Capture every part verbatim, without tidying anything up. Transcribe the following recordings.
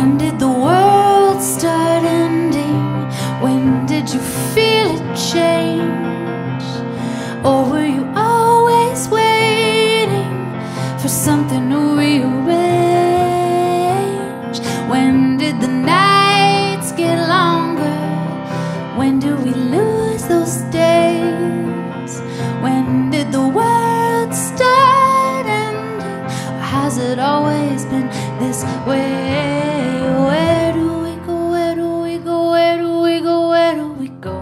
When did the world start ending? When did you feel it change? Or were you always waiting for something to rearrange? When did the nights get longer? When do we lose those days? When did the world start ending? Or has it always been this way? Where do we go? Where do we go? Where do we go? Where do we go?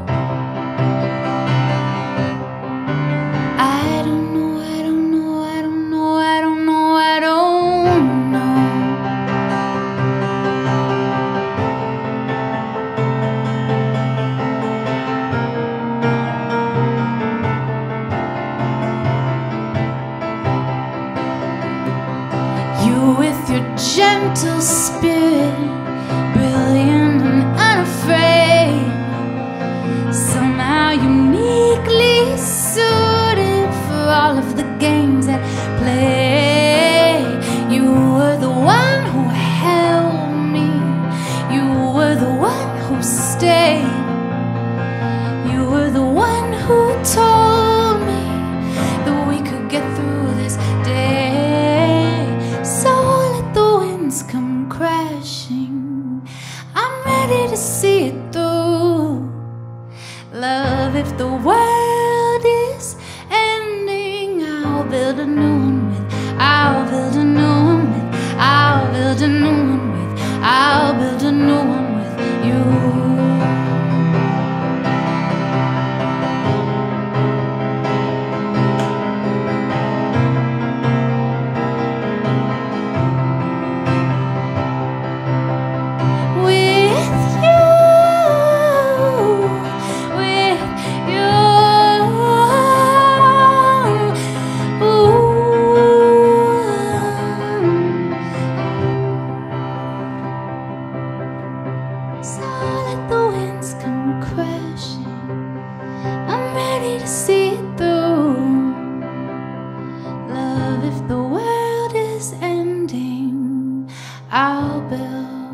I don't know, I don't know, I don't know, I don't know, I don't know. You with your gentle spirit, brilliant and unafraid, somehow uniquely suited for all of the games at play. You were the one who held me, you were the one who stayed, you were the one who told me that we could get through this day. So let the winds come crashing, I'm ready to see it through. Love, if the world is ending, I'll build a new one with, I'll build a new one with, I'll build a new one with, I'll build a new one with you. I'll build